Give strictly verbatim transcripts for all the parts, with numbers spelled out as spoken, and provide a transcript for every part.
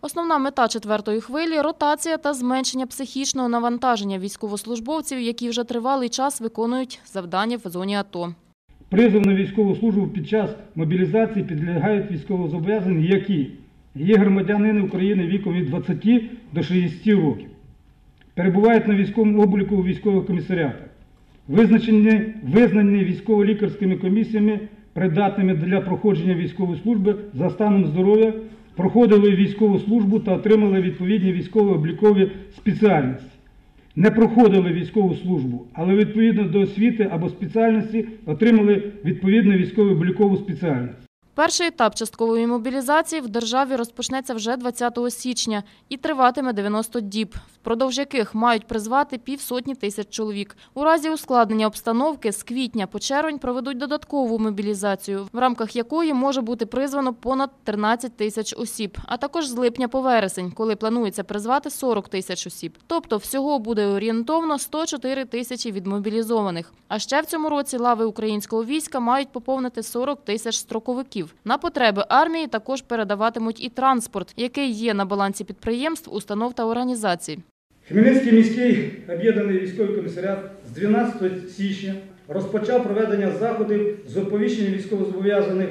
Основна мета четвертої хвилі – ротація та зменшення психічного навантаження військовослужбовців, які вже тривалий час виконують завдання в зоні АТО. Призов на військову службу під час мобілізації підлягають військовозобов'язані, які є громадянини України віком від двадцяти до шістдесяти років, перебувають на військовому обліку у військових комісаріатах, визначені, визнані військово-лікарськими комісіями придатними для проходження військової служби за станом здоров'я, проходили військову службу та отримали відповідні військово-облікові спеціальності. Не проходили військову службу, але відповідно до освіти або спеціальності отримали відповідну військово-облікову спеціальність. Перший етап часткової мобілізації в державі розпочнеться вже двадцятого січня і триватиме дев'яносто діб, впродовж яких мають призвати півсотні тисяч чоловік. У разі ускладнення обстановки з квітня по червень проведуть додаткову мобілізацію, в рамках якої може бути призвано понад тринадцять тисяч осіб, а також з липня по вересень, коли планується призвати сорок тисяч осіб. Тобто всього буде орієнтовно сто чотири тисячі відмобілізованих. А ще в цьому році лави українського війська мають поповнити сорок тисяч строковиків. На потреби армії також передаватимуть і транспорт, який є на балансі підприємств, установ та організацій. Хмельницький міський об'єднаний військовий комісаріат з дванадцятого січня розпочав проведення заходів з оповіщення військовозобов'язаних,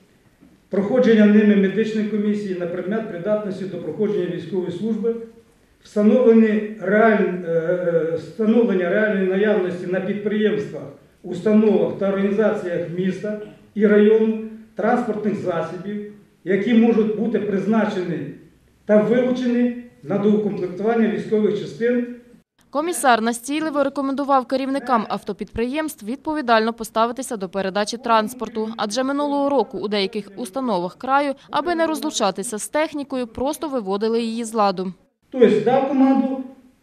проходження ними медичної комісії на предмет придатності до проходження військової служби, встановлення, реаль... встановлення реальної наявності на підприємствах, установах та організаціях міста і району транспортних засобів, які можуть бути призначені та вилучені на доукомплектування військових частин. Комісар настійливо рекомендував керівникам автопідприємств відповідально поставитися до передачі транспорту, адже минулого року у деяких установах краю, аби не розлучатися з технікою, просто виводили її з ладу. Тобто дав команду,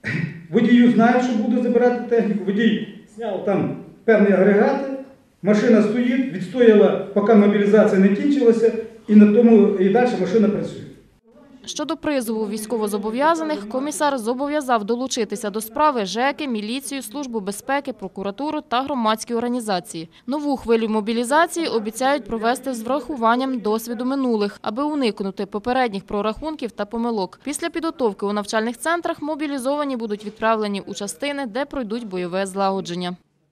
водію знають, що буде забирати техніку, водій зняв там певні агрегати, машина стоїть, відстояла, поки мобілізація не кінчилася, і на тому і далі машина працює. Щодо призову військовозобов'язаних, комісар зобов'язав долучитися до справи ЖЕКи, міліцію, Службу безпеки, прокуратуру та громадські організації. Нову хвилю мобілізації обіцяють провести з врахуванням досвіду минулих, аби уникнути попередніх прорахунків та помилок. Після підготовки у навчальних центрах мобілізовані будуть відправлені у частини, де пройдуть бойове злагодження.